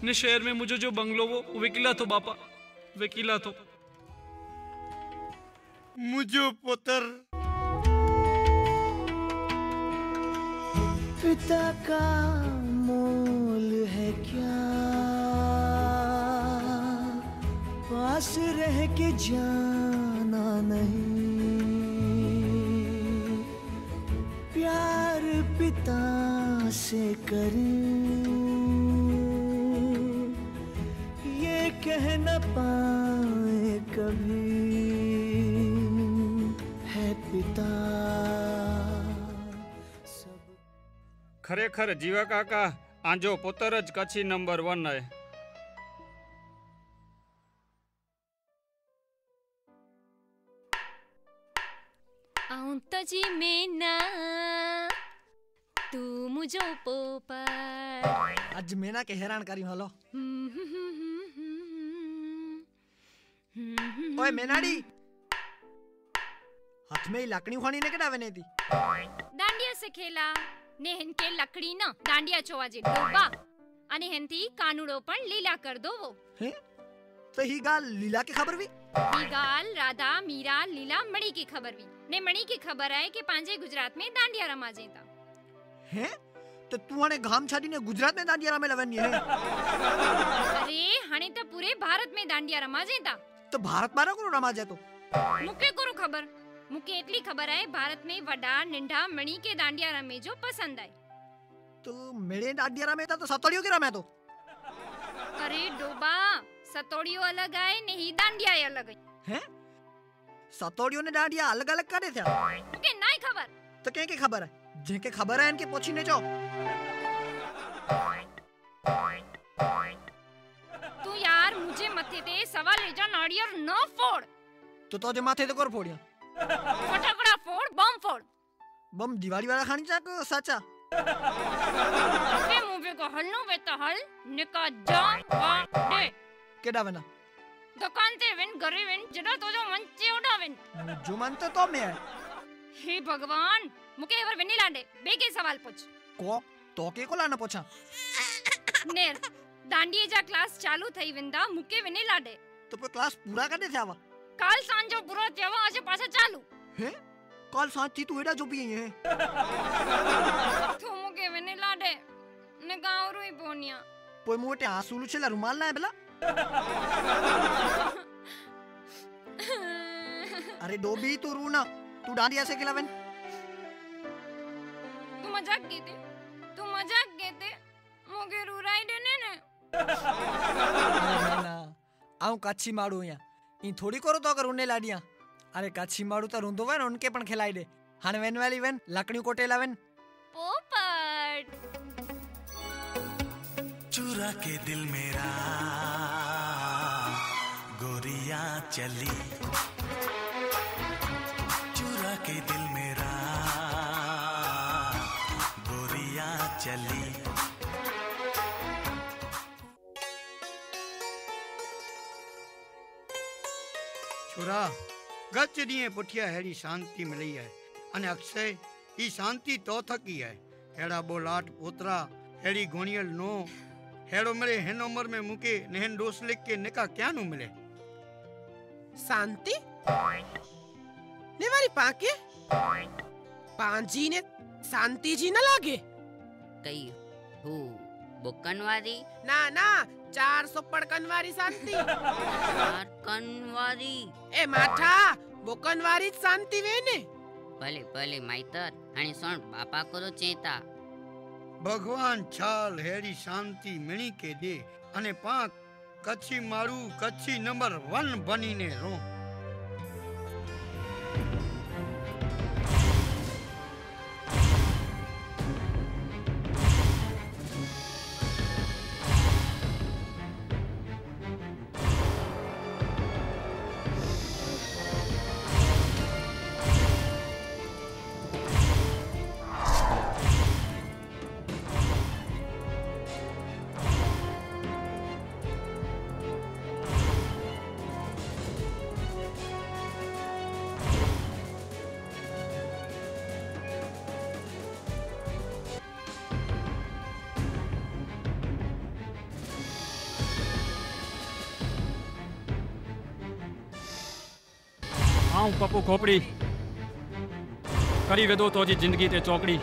ने शहर में मुझे जो बंगलो वो विकिला तो बापा, विकिला तो मुझो पुत्र पिता का मोल है क्या, पास रह के जाना नहीं, प्यार पिता से करें ये कह न पाए कभी है पिता। खरेखर जीवा काका आंजो पुत्र ज कच्छी नंबर 1 है। आऊं तजी में ना तू मुझो पोपर। आज मेना के हैरान करी हलो। ओए मेनाडी, हाथ में ही लकड़ी खानी ने केड़ा वने थी? दांडिया से खेला ने हिनके लकड़ी ना दांडिया चोवा जे डोबा अने हिनती कानूड़ो पण लीला कर दो वो। हैं? तो ही गाल लीला की खबर भी? ही गाल राधा मीरा लीला मणि की खबर भी। ने मणि की खबर है कि पांजे गुजरात में दांडिया रमा जेता। हैं? तो तू हने घाम छाड़ी ने गुजरात में दांडिया रमे लवनी है? अरे हने तो पूरे भारत में दांडिया रमा जेता। तो भारत मारा को रमा जे तो? मुके कोरो खबर। मुके इतनी खबर है भारत में वडा निंढा मणि के दांडिया रमे जो पसंद आए। तो मेरे दांडिया रमे था तो सतोड़ियों के रमे तो? अरे डोबा सतोड़ियों अलग आए नहीं दांडिया अलग है। हैं? सतोड़ियों ने दांडिया अलग अलग करे थे? मुके नहीं खबर। तो क्या की खबर है? जेके खबर है इनके पोछी ने जो। तू यार मुझे मथे ते सवाल ले जा नाड़ियर न फोड़। तो जे माथे ते कर फोड़िया? फटाकड़ा फोड़, बम फोड़। बम दिवाली वाला खानी चाह को सच्चा? के मुंह को हलनो बेता हल निका जा वा दे। केडा वना? दुकान ते विन घरे विन जड़ा तो जो मन चे उड़ा विन। जो मन तो मैं है। हे भगवान मुके एवर विनी लाडे बेके सवाल पूछ। को तो के को लाना पूछा? नेर दांडिये जा क्लास चालू थई विंदा मुके विनी लाडे। तो पे क्लास पूरा करने थे आवा? काल सांजो पूरा थवा आज पाछा चालू। हैं? काल सांज थी तू एडा जो भी है। तू मुके विनी लाडे ने गांव रोई पोनिया। पोई मोटे आंसू छेला रुमाल ना है बला? अरे डोबी तू रूना, तू डांडिया से खिलावन? तू मजाक कीते? तू मजाक कीते? मुके रुराई देने ने। ना आऊं काची मारू या इन थोड़ी करो तो अगर उन्हें लाडिया। अरे काची मारू तो रुंदो वन उनके पण खिलाई दे। हन वेन वाली वन लकड़ी कोटे लावन। पोपट चुरा के दिल मेरा गोरिया चली, चुरा के दिल मेरा गोरिया चली। छोरा गच दिए पुठिया हेड़ी शांति मिली है अने अक्षय ई शांति तो थकी है। हेड़ा बोलाट पोतरा हेड़ी घोणियल नो हेड़ो मिले हेन उम्र में मुके नेहन दोस्त लिख के निका क्या नु मिले? शांति ने वारी पाके पांजी ने शांति जी न लागे कई हो बुकनवारी ना ना 400 पड़कनवारी शांति। कनवारी ए माठा बुकनवारी शांति वेने भले भले माइतर हणी सुन बापा को तो चेता भगवान छाल हेड़ी शांति मिणी के दे अने पाक कच्छी मारू कच्छी नंबर 1 बनी ने रो। आऊं पप्पू खोपड़ी करी वेदो तो जी जिंदगी ते चौकड़ी।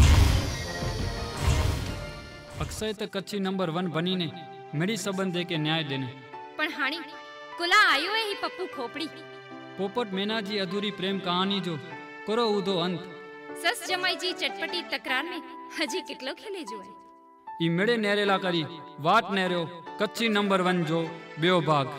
अक्षय त कच्छी नंबर 1 बनी ने मिड़ी सबन दे के न्याय देने। पण हाणी कुला आयो है ही पप्पू खोपड़ी। पोपट मैना जी अधूरी प्रेम कहानी जो करो उदो अंत। सस जमाई जी चटपटी तकरार में हजी कितलो खेले जो है। ई मिड़े नेरेला करी वाट नेरो कच्छी नंबर 1 जो बियो भाग।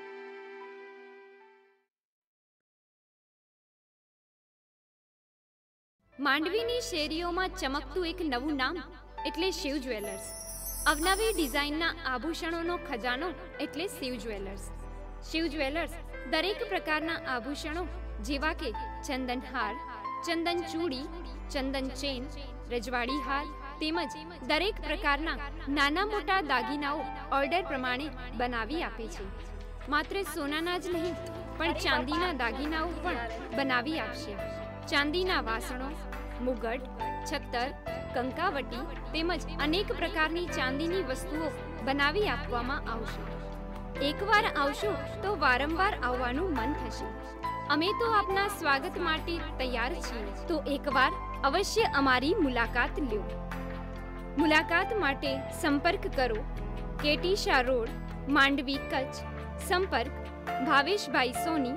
માંડવીની શેરીઓમાં ચમકતું એક નવું નામ એટલે શિવ જ્વેલર્સ। અવનવી ડિઝાઇનના આભૂષણોનો ખજાનો એટલે શિવ જ્વેલર્સ। શિવ જ્વેલર્સ દરેક પ્રકારના આભૂષણો જેવા કે ચંદન હાર, ચંદન ચૂડી, ચંદન ચેન, રજવાડી હાર તેમજ દરેક પ્રકારના નાના મોટા દાગીનાઓ ઓર્ડર પ્રમાણે બનાવી આપે છે। માત્ર સોનાના જ નહીં પણ ચાંદીના દાગીનાઓ પણ બનાવી આપશે। ચાંદીના વાસણો, મુગટ, છત્તર, કંકાવટી તેમજ અનેક પ્રકારની ચાંદીની વસ્તુઓ બનાવી આપવામાં આવશે। એકવાર આવશો તો વારંવાર આવવાનું મન થશે। અમે તો આપના સ્વાગત માટે તૈયાર છીએ, તો એકવાર અવશ્ય અમારી મુલાકાત લ્યો। મુલાકાત માટે સંપર્ક કરો કેટીશા રોડ, માંડવી, કચ્છ। સંપર્ક ભાવેશભાઈ સોની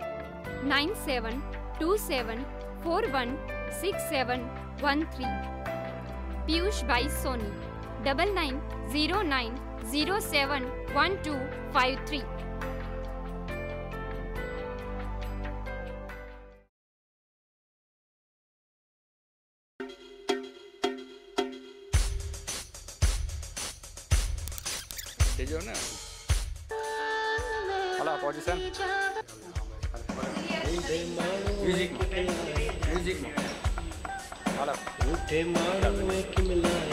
9727416713। पीयूष भाई सोनी 9909071253। जो ना hello position music music hello बूढ़े मारो एक मिलाए,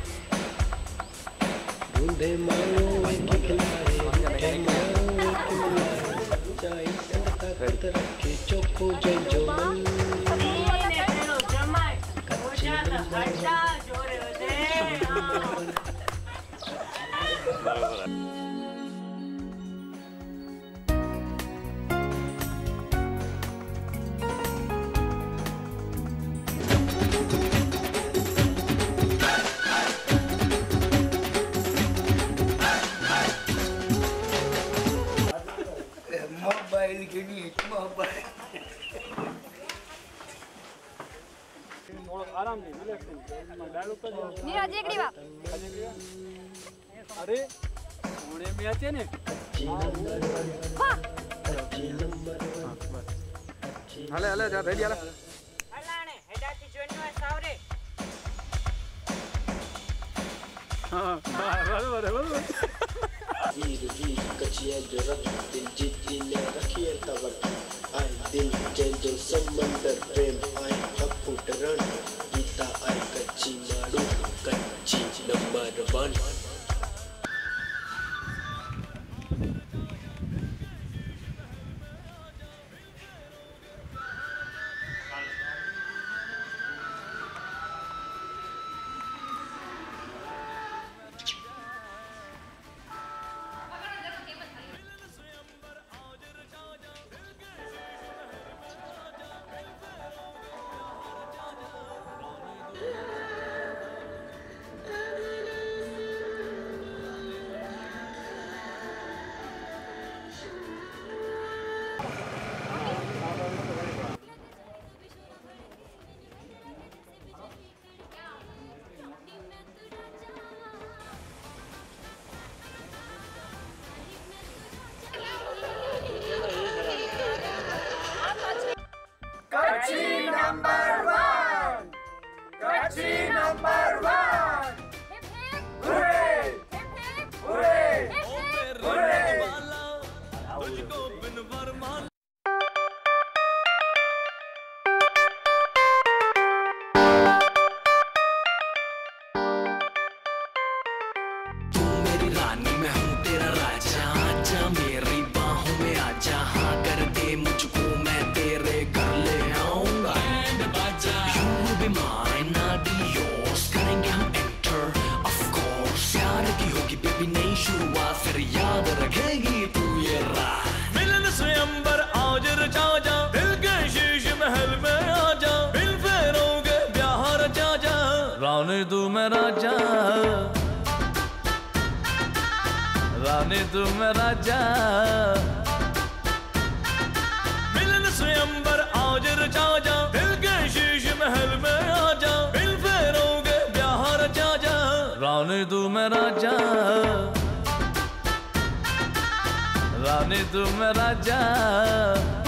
बूढ़े मारो एक खिलाए, बूढ़े मारो एक मिलाए, चाय संगता करत रखे चोको जय जो मन। आराम से रिलैक्स डायलॉग कर नीरज एकड़ी वा अरे होने में आते ने हले हले जा रेडी हले अलाणे हेडाती जोन्यो सावरे। हां बराबर बराबर वीर वीर कचिया जो रख दिल जीती ने रखिए तवर आई दिल जय जो समंदर प्रेम आई फुट रण गीता आई कच्ची मारू कच्ची number 1। Mine, I'll be yours. Cutting out मैं राजा, रानी तू मैं राजा। मिलन से अंबर आज रचा जा, दिल के शीश महल में आ जा, बिल फेरोगे ब्याह रचा जा, रानी तू मैं राजा, रानी तू मैं राजा।